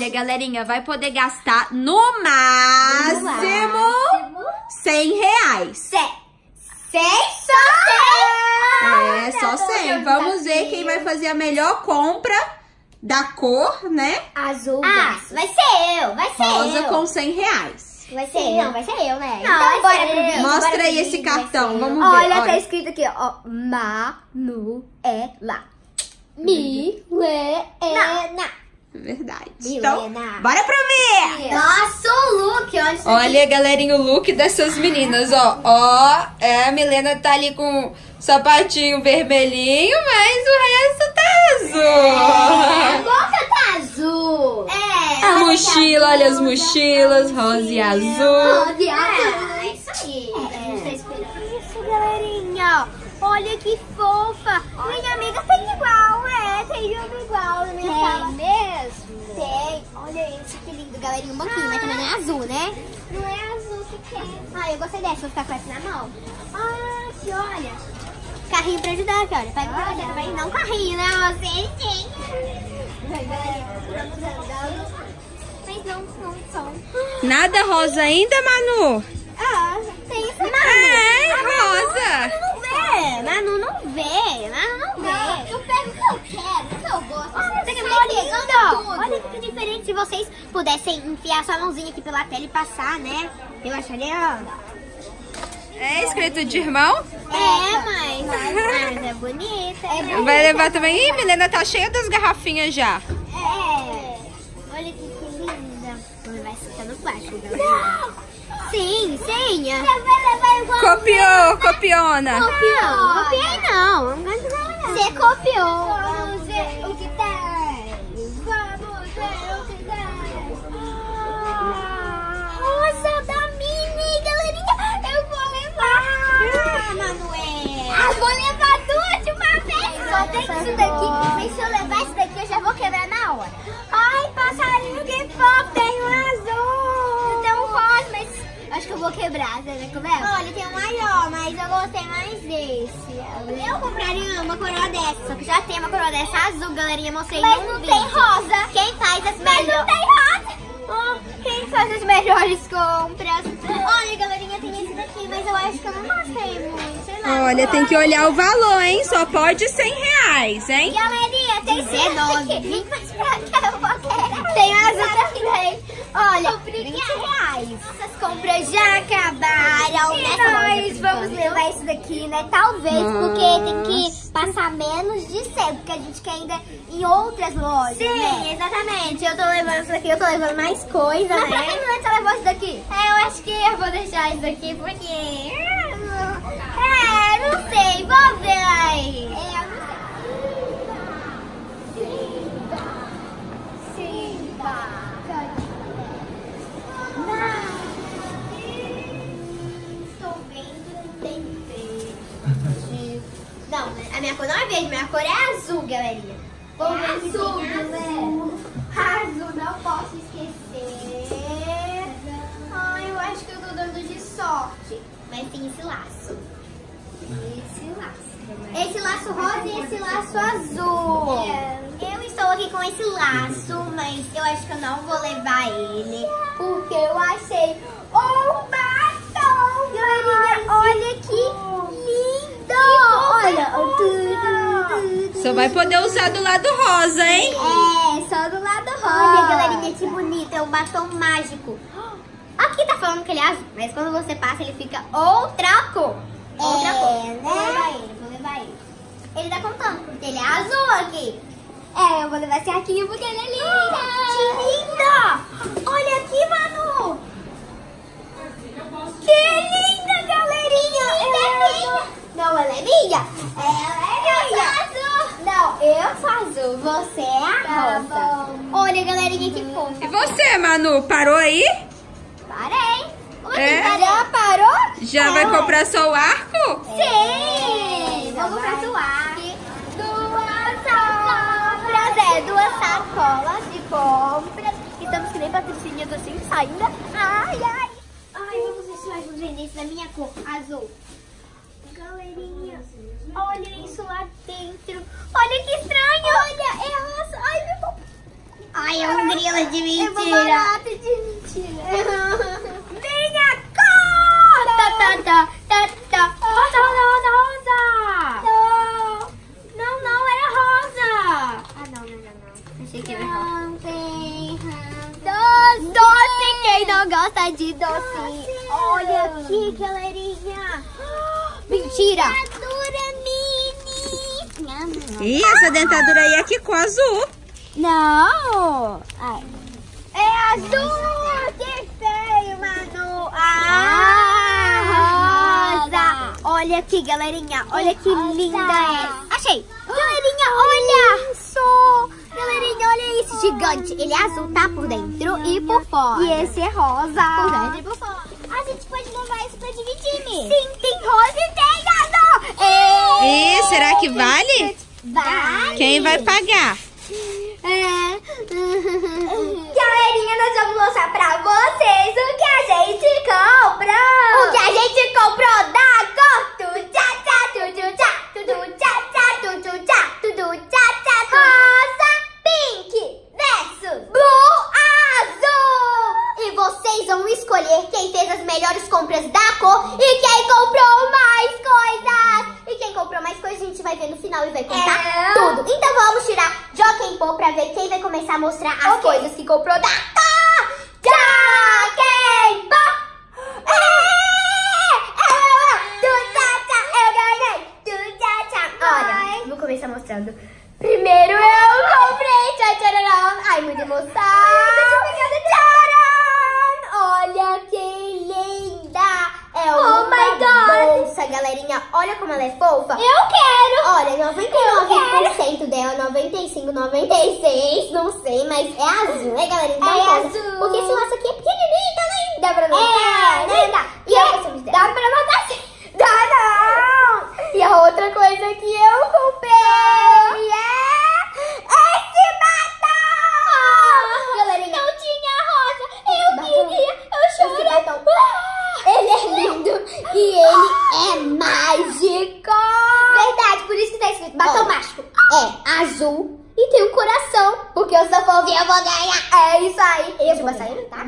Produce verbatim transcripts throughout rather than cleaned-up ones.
Olha, galerinha, vai poder gastar no máximo, no máximo cem reais. cem. cem? Só cem? É, só cem. Vamos ver quem vai fazer a melhor compra da cor, né? Azul. Ah, vai ser eu, vai ser Rosa eu. com cem reais. Vai ser eu. Não, vai ser eu, né? Não, então bora pro vídeo. Mostra bora aí pro esse vídeo, cartão, vamos ver. Olha, olha, tá escrito aqui, ó. Manuela. Milena. Verdade. Milena. Então, bora pro vídeo. Nossa, o look, olha isso Olha, aqui. galerinha, o look dessas meninas, ó. Ó, é, a Milena tá ali com sapatinho vermelhinho, mas o resto tá azul. A boca tá azul. É. A mochila, olha as mochilas, rosa e azul. Rosa e azul. É, isso aí. É. A gente tá esperando. Isso, galerinha. Olha que fofa. Minha amiga tem igual, é. Tem uma igual na minha sala. mesmo? Tem. Olha esse que lindo, galerinha. Um pouquinho, mas também não é azul, né? Não é azul que quer. Ah, eu gostei dessa. Vou ficar com essa na mão. Ah, aqui, olha. Carrinho pra ajudar aqui, olha. Pega pra ajudar. Vai não carrinho, né? Você tem. Mas não, não são. Nada rosa ainda, Manu? Ah, tem essa Manu. É, A rosa. Manu não vê. Manu não vê. Manu não vê. Eu pego o que eu quero, o que eu gosto. Olha, Você que vai lindo. pegando tudo. Olha que diferente. Se vocês pudessem enfiar sua mãozinha aqui pela tela e passar, né? Eu acharia... É escrito de irmão? É, mas, mas é bonita. É bonita. Vai levar também? Ih, Milena tá cheia das garrafinhas já. É. Olha que, que linda. Vou levar isso no plástico, galera. Sim, sim. Você vai levar igual. Copiou, copiona. Copiou. Copiei não. Você copiou. Vamos ver o que tem. Vamos ver o que tem. Rosa da Mini, galerinha. Eu vou levar. Ah, Manuel. Eu vou levar duas de uma vez. Só tem isso daqui. Mas se eu levar isso daqui, eu já vou quebrar na hora. Ai, passarinho, que fofo. Tem um azul. Tem um rosa, mas Acho que eu vou quebrar, você vai quebrar? olha, tem um maior, mas eu gostei mais desse. Eu compraria uma coroa dessa, só que já tem uma coroa dessa azul, galerinha, mostrei Mas no não vídeo. tem rosa. Quem faz as Mas melhores... não tem rosa. Oh, quem faz as melhores compras? Olha, galerinha, tem esse daqui, mas eu acho que eu não gostei muito, sei lá. Olha, tem que olhar o valor, hein? Só pode cem reais, hein? Galerinha, tem dezenove. aqui. Mas pra que eu vou querer? Tem azul também. Olha, vinte reais. Nossas compras já acabaram. E nessa loja, nós por vamos enquanto. levar isso daqui, né? Talvez, porque tem que passar menos de cem, porque a gente quer ainda em outras lojas, Sim, né? exatamente. Eu tô levando isso daqui, eu tô levando mais coisa, Mas pra né? que não você levou isso daqui? É, eu acho que eu vou deixar isso daqui porque... É, não sei, vamos ver aí. É, eu não Estou vendo que tem verde. Não, né? A minha cor não é verde, minha cor é azul, galerinha. Vamos ver se azul, tem azul. Azul, não posso esquecer. Ai, eu acho que eu tô dando de sorte. Mas tem esse laço. Esse laço. Esse laço rosa e esse laço azul. Eu estou aqui com esse laço, mas eu acho que eu não vou levar ele, porque eu achei um batom. Galerinha, olha que lindo. Olha, o tudo. Só vai poder usar do lado rosa, hein? É, só do lado rosa. Olha, galerinha, que bonito. É um batom mágico. Aqui tá falando que ele é azul, mas quando você passa, ele fica outra cor. Outra É, cor. né? Vou levar ele, vou levar ele. Ele tá contando, porque ele é azul aqui. É, eu vou levar esse arquinho porque ele é lindo. Que linda! Olha aqui, Manu. Que linda, galerinha. Ela é minha. Não, ela é minha. Ela é minha. Eu sou azul. Não, eu sou azul. Você é a Tá rosa. bom. Olha, galerinha, que fofa. E você, Manu, parou aí? Parei. Ué, É? Já parou? Já vai comprar só o arco? Sim! Vou comprar sua arque. Duas compras, é, duas sacolas de compras. Estamos que nem patrocínios assim, saindo. Ai, ai. Ai, vamos ver se nós vamos vender isso na minha cor, azul. Galerinha, olha isso lá dentro. Olha que estranho. Olha, é rosa. Ai, meu... Ai, é um grilo de mentira. É uma barata de mentira. Minha cor! Tá, tá, tá, tá, tá. Rosa, rosa, rosa, rosa. Não. Não, não, era rosa. Ah, não, não, não, não. Achei que era rosa. Não tem Doce, doce, quem não gosta de doce? Olha aqui, galerinha. Mentira. dentadura mini. Ih, essa dentadura aí é Kiko azul. Não. Ai. É azul. Que feio, Manu. Ah, Ah, rosa. Olha aqui, galerinha. Olha que Rosa. linda é. Achei. Galerinha, olha. Isso. Galerinha, olha esse gigante. Ele é azul, tá? Por dentro e por fora. E esse é rosa. Por dentro e por fora. A gente pode levar isso pra dividir, Mi. Sim, tem rosa e tem azul. Ih, será que vale? Vai. Quem vai pagar? É. Galerinha, nós vamos mostrar pra vocês o que a gente comprou. O que a gente comprou da cor. Tu tchá tchá, tu tu tchá, tu tu tchá tchá, tu tu tchá, tu tu tchá tchá, tu. Rosa, pink versus blue, azul. E vocês vão escolher quem fez as melhores compras da cor e quem comprou mais coisas. E quem comprou mais coisas a gente vai ver no final e vai contar É. tudo. Então vamos tirar Joaquim Pô pra ver quem vai começar a mostrar as coisas que comprou da cor. Joaquim Pô! É! É! Tu tchá tchá, eu ganhei! Tu tchá tchá. Olha, vou começar mostrando. Primeiro eu comprei, tchá tcharam. Ai, muita emoção. Tcharam! Olha que linda! É uma Oh my God. bolsa, galerinha. Olha como ela é fofa. Eu quero. Olha, noventa e nove por cento dela, noventa e cinco, noventa e seis, não sei, mas é azul, né, galerinha? Então, É conta. azul. Porque esse laço aqui é pequenininho também. Dá pra notar, É, né? Dá. E a outra dá pra notar sim. Dá não. E a outra coisa que eu comprei é esse batom. Galerinha, Não tinha rosa. esse Eu batom- queria. Eu esse chorei. batom, ele é lindo e ele é mágico. Verdade, por isso que tá escrito batom Ó. mágico. É azul e tem um coração, porque eu sou fofinha, eu vou ganhar. É isso aí. Eu vou sair, tá?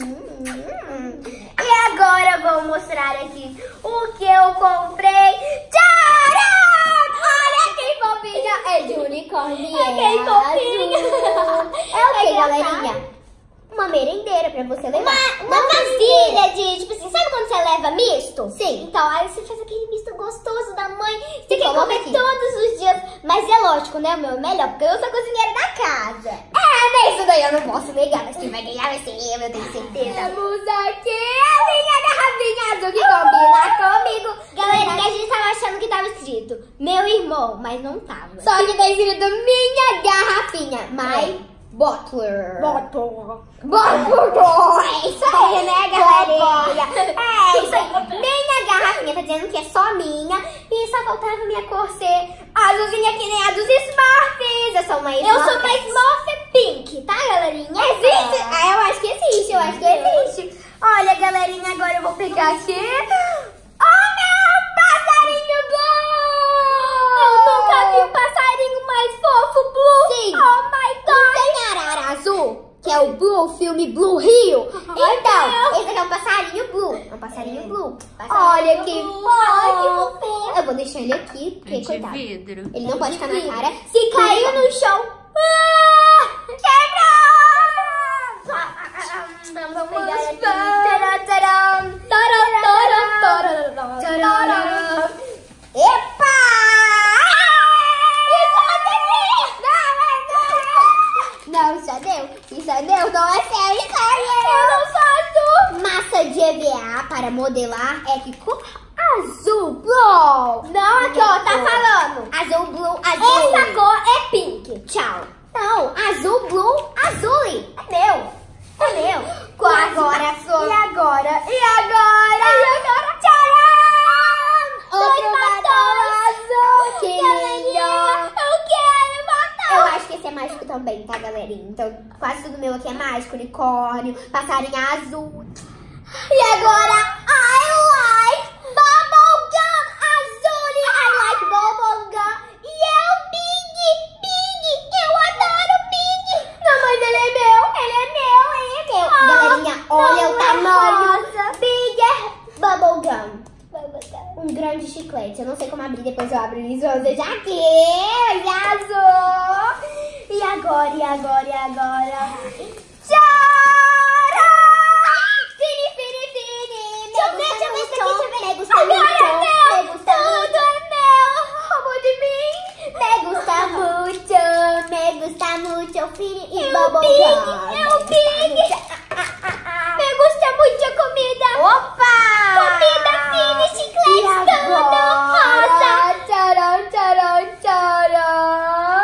E agora eu vou mostrar aqui o que eu comprei. Tcharam! Olha que fofinha. É de unicórnio. É bem fofinha. azul. É o que, É engraçado. galerinha? Uma merendeira pra você levar. Uma, uma vasilha de, tipo assim, sabe quando você leva misto? Sim. Então, aí você faz aquele misto gostoso da mãe. Você E quer coloca comer aqui. todos os dias. Mas é lógico, né? O meu é melhor, porque eu sou cozinheira da casa. É, né? Isso daí eu não posso negar, mas quem vai ganhar vai ser eu, eu tenho certeza. Temos aqui a minha garrafinha azul que combina comigo. Galera, a gente tava achando que tava escrito meu irmão, mas não tava. Só que tá escrito minha garrafinha. My bottler. Bottle. Bottler. É isso aí, né, galerinha? É isso aí. Minha garrafinha tá dizendo que é só minha. E só faltava minha cor ser azulzinha que nem a dos Smurfs. Eu sou uma Eu Smurf. sou uma Smurf Pink, tá, galerinha? Existe? Ah, eu acho que existe, eu acho que existe. Olha, galerinha, agora eu vou pegar aqui. Oh, meu passarinho blue! Eu nunca vi um passarinho mais fofo, Blue. Sim. Oh my Não God. tem arara azul? Que é o Blue, o filme Blue Rio. Então, Deus. esse aqui é um passarinho blue. É um passarinho blue. Passarinho Olha que blue. fofo. Ai, que fofinho. Eu vou deixar ele aqui, porque, De coitado. vidro. Ele não pode ficar na vidro. cara. Se caiu no chão. Ah, quebrou! Vamos pegar aqui. Tcharam, Tcharam, tcharam, tcharam, tcharam, tcharam. Epa! Não, isso já deu. Isso já deu. Não é sério, Eu não faço. Massa de E V A para modelar é que cor azul, blue. Não, aqui, ó, tá falando. Azul, blue, azul. Essa cor é pink. Tchau. Não, azul, blue, azul. É meu. É meu. Quase agora, passou. e agora? E agora? E agora? Tcharam! Outro Dois batom batons. azul. Que Galerinha, lindo. eu quero batom. Eu acho que esse é mágico também, tá, galerinha? Então, quase tudo meu aqui é mágico. Unicórnio, passarinho azul. E agora, I like bubblegum azul. I like bubblegum. E é o Big, Big. Eu adoro Big. Não, mas ele Um grande chiclete. Eu não sei como abrir, depois eu abro isso. Vamos ver já aqui. Azul. E agora, e agora, e agora? Tchau! Fini, fini, fini. Deixa eu ver, deixa eu ver isso aqui. Me gusta muito. Me gusta muito. Roubou de mim. Me gusta muito. Me gusta muito. Fini e bubblegum. É o Pig. Me gusta muito a comida. Opa! Comida fina, chiclete todo rosa. Tcharam, tcharam, tcharam.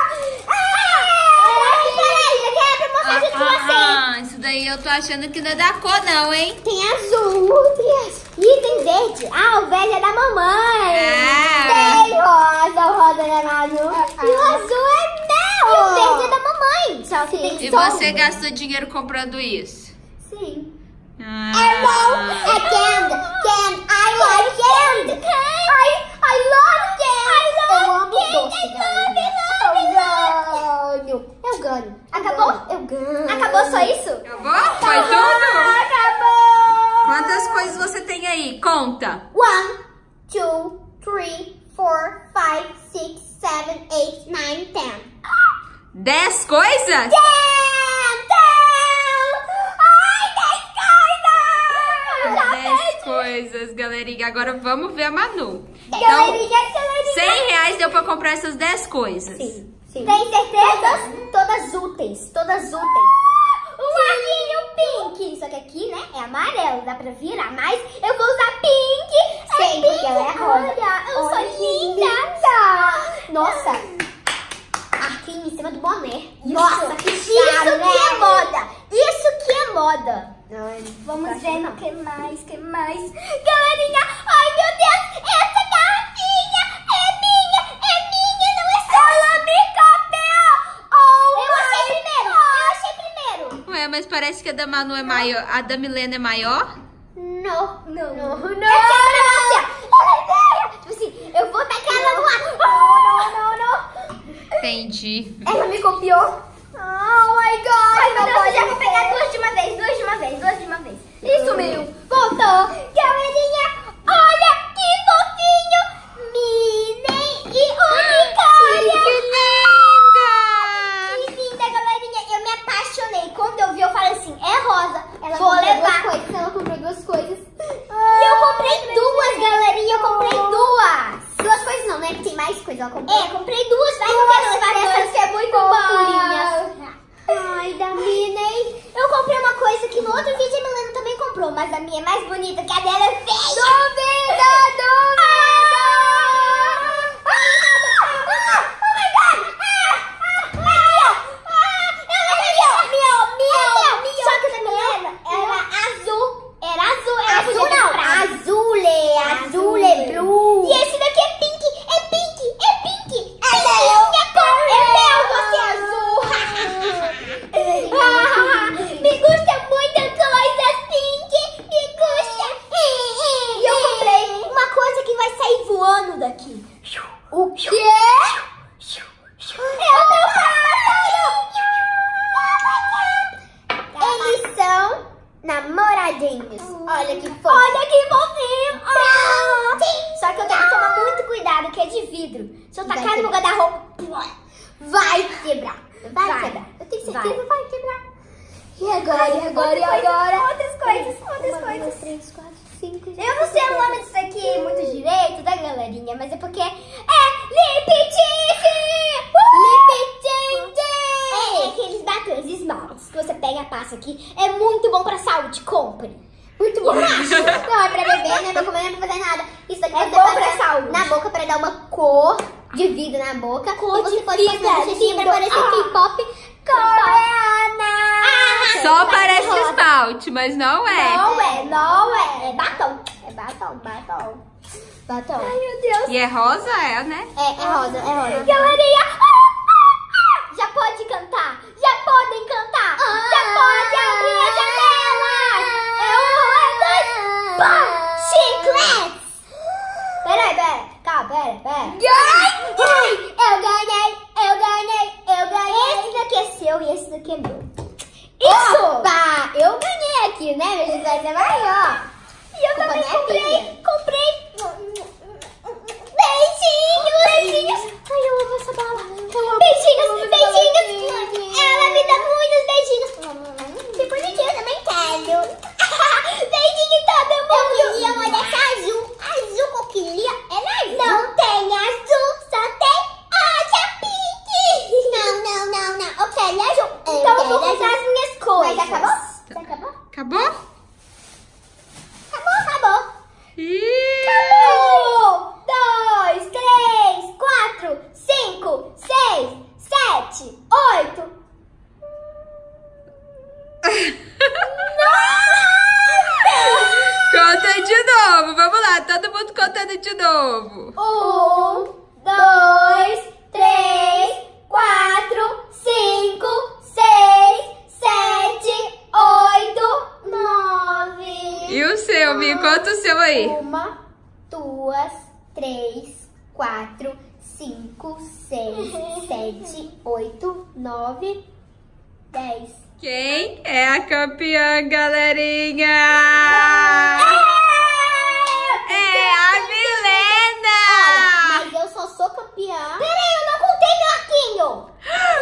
Peraí, eu quero mostrar isso pra você. Ah, isso daí eu tô achando que não é da cor não, hein? Tem azul, tem azul. Ih, tem verde. Ah, o verde é da mamãe. Ah. Tem rosa, o rosa é da Manu. E o azul é meu. E o verde é da mamãe. Só que tem E só um. você gastou dinheiro comprando isso? Sim. Ah. É bom. É candy. Candy. I like candy. I, I love candy. Eu amo doce. Eu ganho. Eu ganho. Acabou? Eu ganho. Acabou só isso? Acabou? Foi tudo? Acabou. Quantas coisas você tem aí? Conta. One, two, three, four, five, six, seven, eight, nine, ten. Dez coisas? Ten! Ten! Ai, dez coisas! Dez coisas, galerinha. Agora vamos ver a Manu. Então, Galerinha, galerinha. cem reais deu pra comprar essas dez coisas. Sim, sim. Tem certeza? Todas, todas úteis, todas úteis. O marquinho pink. Só que aqui, né, é amarelo. Dá pra virar, mas eu vou usar pink. Sim, porque ela é rosa. Olha, eu Olha, sou linda. Nossa. Arquinho em cima do boné. Nossa, que isso charo, né? que é moda. Isso que é moda. Vamos ver o que mais, que mais. Galerinha, ai meu Deus, essa garrafinha é minha, é minha, não é sua. Ela me copiou. Oh, eu achei primeiro, eu achei primeiro. Ué, mas parece que a da Manu é maior. A da Milena é maior? Não, não, não, não. Eu quero ela, tipo assim, eu vou tacar ela no ar. Não, não, não, não. Entendi. Ela me copiou. Oh my God. Ai, meu Deus, já vou pegar duas de uma vez, duas de uma vez, duas de uma vez. Isso mesmo. Voltou. Galerinha, olha que fofinho. Minnie e unicórnio. Que linda! Que linda, galerinha. Eu me apaixonei. Quando eu vi, eu falei assim, é rosa. Ela vou comprou levar. duas coisas, ela comprou duas coisas. E eu comprei duas, galerinha. Eu comprei duas. Duas coisas não, né? Tem mais coisa, ela comprou. É, comprei duas, mas eu quero levar duas, que é muito fofurinhas. Ai, da Minnie. Eu comprei uma coisa que no outro vídeo a Milena também comprou, mas a minha é mais bonita, que a dela é feia. Duvida, duvida. Oh my God! Ah, ah, ah, ela é minha, minha, minha, minha. Só que a da Milena era azul. Era azul, ela Azul podia ter não, comprado. azule, azule, blue. E esse daqui é pink, é pink, é pink. É minha cor, é meu, você é azul. Me gusta muita coisa pink, me gusta. E eu comprei uma coisa que vai sair voando daqui. O quê? É o meu passarinho. Eles são namoradinhos. Olha que fofo. Olha que fofinho. Ah, só que eu tenho que tomar muito cuidado, que é de vidro. Se eu Vai tacar no meu quebrar. guarda-roupa, vai quebrar. Vai, Vai. quebrar. Eu tenho certeza Vai. que vai quebrar. E agora, e agora, e Outras agora? coisas, Outras coisas, outras Uma, coisas. duas, três, quatro, cinco. Eu não sei o nome disso aqui muito direito, da galerinha, mas é porque é lip tint! Lip tint! É, é aqueles batonhos esmaltes que você pega e passa aqui. É muito bom pra saúde, compre. Muito bom. Não, é pra beber, não é pra comer, não é pra fazer nada. Isso aqui É você bom passa pra saúde. na boca pra dar uma cor de vida na boca. Cor e você de pode vida, passar no xixi lindo. pra parecer Ah. K-pop coreana. Só Mas parece é rosa. esmalte, mas não é. Não é, não é. É batom. É batom, batom. Batom. Ai, meu Deus. E é rosa, é, né? É, é rosa, é rosa. Galerinha, ah, ah, ah, já pode cantar? Já podem cantar? Já pode abrir a janela? É um, é dois, pá, chicletes! Peraí, peraí, calma, peraí, peraí. Ai, eu ganhei, eu ganhei, eu ganhei. Esse daqui é seu e esse daqui é meu. Isso! Opa, eu ganhei aqui, né? Meu vai ser maior. E eu Culpa também não é comprei, minha. comprei novo. Um, dois, três, quatro, cinco, seis, sete, oito, nove. E o seu, Mi? Conta o seu aí. Uma, duas, três, quatro, cinco, seis, sete, oito, nove, dez. Quem é a campeã, galerinha? É a Milena! Olha, mas eu só sou campeã. Peraí, eu não contei meu arquinho.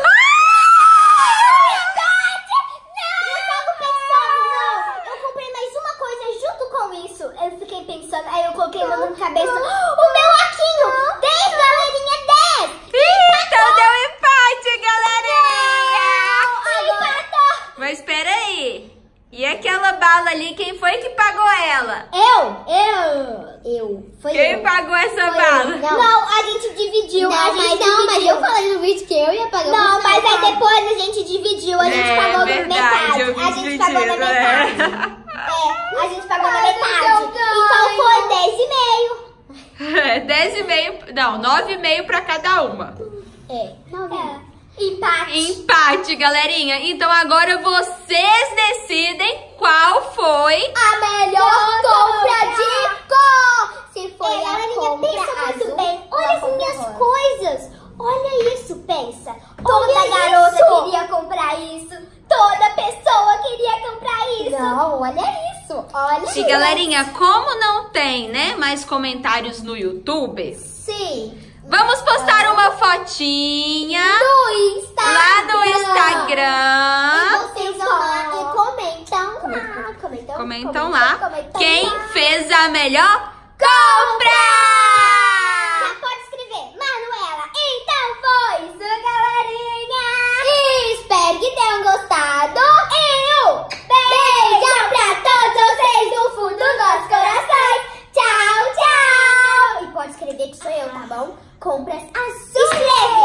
Eu fiquei pensando, aí eu coloquei meu na cabeça. O meu arquinho! dez, galerinha, dez! Então deu empate, galerinha! Empatou! Mas peraí. E aquela bala ali, quem foi que pagou ela? Eu? Eu? Eu. Foi Quem eu. pagou essa Foi bala? eu. Não. não, a gente dividiu. Não, a gente mas, não, mas eu falei no vídeo que eu ia pagar. Não, mas aí depois a gente dividiu. A gente É, pagou verdade, metade. eu vi A gente pagou na dividido, metade. é. É, a gente pagou na metade. Então foi dez e meio. dez e meio, não, nove e meio pra cada uma. É, nove. É. Empate. Empate, galerinha. Então agora vocês decidem qual foi A melhor compra de cor. Se foi Ei, a galerinha, compra pensa muito azul, bem. ou Olha a as compra minhas rosa. coisas. Olha isso, pensa. Toda Olha garota isso. queria comprar isso. Toda pessoa queria comprar isso. Não, olha isso. Olha E galerinha, como não tem, né, mais comentários no YouTube, Sim. vamos postar uma fotinha No Instagram. lá no Instagram. E vocês vão lá e comentam lá. Comentam, Comentam lá comentam quem lá. fez a melhor compra! Já pode escrever, Manuela. Então foi isso, galerinha. E espero que tenham gostado. E um beijo pra todos vocês do fundo dos nossos corações. Tchau, tchau. E pode escrever que sou eu, tá bom? Compras azuis. Escreva